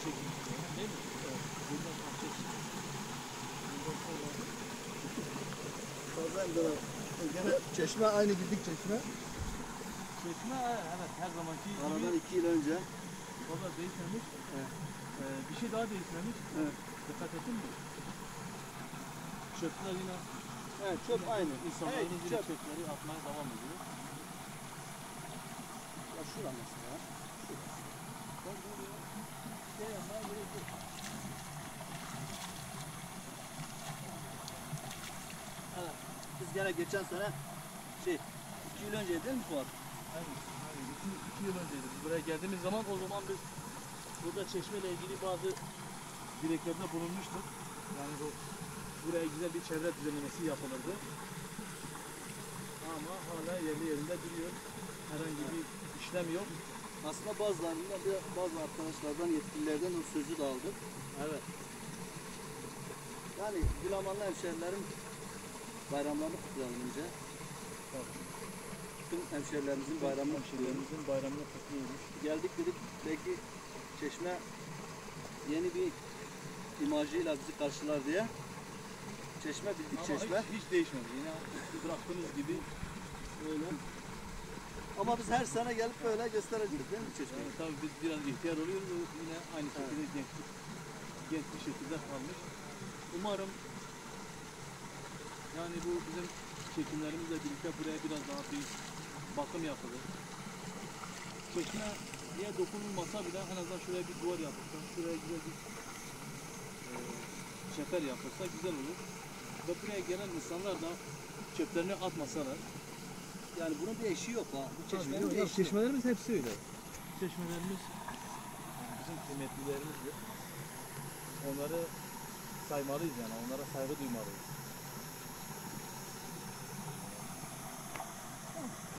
çekilmiş. Değil mi? Evet. Buradan parça çıkıyor. Bundan sonra Fazla gene çeşme aynı bildik çeşme. çeşme evet her zamanki Aradan gibi 2 yıl önce. valla değişmemiş. Evet. Bir şey daha değişmemiş. Evet. Dikkat ettin mi? Çöpler yine Evet, çöp aynı. insanların Evet, yine çöp. çöpleri atmaya devam ediyor. Ya şura mesela. Ben bunu şey yapmaya gerek yok. Evet. Biz gene geçen sene 2 yıl önce değil mi Fuat? Aynen. İki yıl önceydi. Biz buraya geldiğimiz zaman o zaman biz burada çeşmeyle ilgili bazı dileklerde bulunmuştuk. Yani buraya güzel bir çevre düzenlemesi yapılırdı. Ama hala yerli yerinde duruyor. Herhangi bir işlem yok. Aslında bazılarından bazı arkadaşlardan, yetkililerden o sözü de aldık. Evet. Yani Gülamanlı hemşehrilerin bayramlarını kutlayalım önce. Tabii. Tüm hemşehrilerimizin bayramını kutlayalım. Hemşehrilerimizin bayramını kutluyoruz. Geldik dedik belki çeşme yeni bir imajıyla bizi karşılar diye. Çeşme bildik Ama çeşme. hiç değişmedi. Yine bıraktığınız gibi öyle. Ama biz her sene gelip böyle göstereceğiz değil mi çeşmeyi? Yani tabii biz biraz ihtiyar oluyoruz. Yine aynı şekilde genç bir şekilde kalmış. Umarım yani bu bizim çekimlerimizle birlikte buraya biraz daha bir bakım yapılır. Çeşme niye dokunulmasa bile en azından şuraya bir duvar yapılsa, şuraya güzel bir çeper yapılsa güzel olur. Ve buraya gelen insanlar da çöplerini atmasalar. Yani bunun bir eşi yok ha. Bu çeşmenin Yok, bir yok, eşi yok. çeşmelerimiz hepsi öyle. Çeşmelerimiz bizim kıymetlilerimizdir. Onları saymalıyız yani, onlara saygı duymalıyız.